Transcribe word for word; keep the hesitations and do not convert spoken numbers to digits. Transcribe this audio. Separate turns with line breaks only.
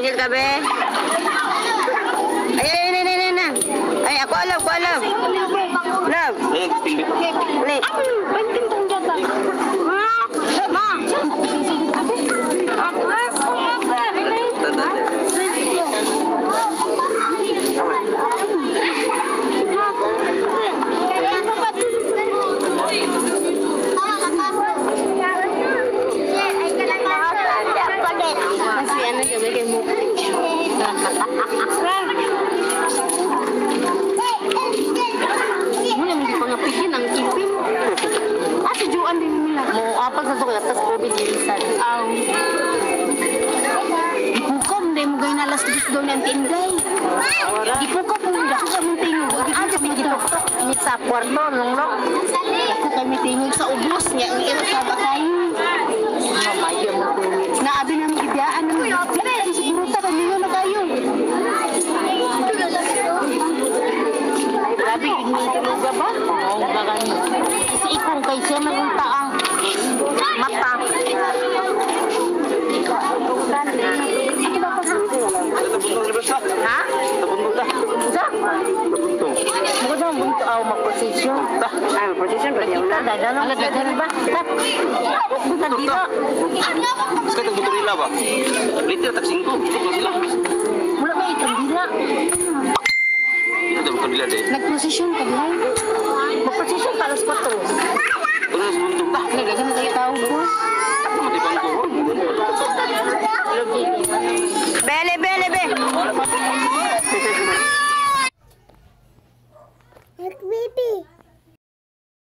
Angel ka, be? Ay, ay, ay, ay, ay, ay. Ay, ako alam, ako alam. Love. Ulit. Ma.
Apag sa sukat, tapos COVID bilisan. Aw. Ipukom, dahil mo gawin alas dos doon ang tinday. Ipukom, kung ako sa mong tingog. Ah, sa tingog. Ni sa kwarto, nung no. Ako kami tingog sa ubos niya. Ang ito sa bakay. Mamaya mo tingog. Naabi na mo ibiyaan na mo. Siguro ta, kanino na kayo. Ay, grabe, ignitin ka ba? Oo, baka niyo. Kasi ikong kay siya nagunta ang mata. Ha? Sa? Mo daw bunto aw mag-position.
Ah, position ba niya?
Kita dadan ang dadan ba? Bukan dito.
Sekarang butuh nila ba? Liter tak singko, butuh sila.
Mula ba itong dila?
Itu bukan nila deh.
Nag-position ka ba? Mag-position ka alas kwatro.
Terus buntuk dah.
Nagagan na tayo tao, boss.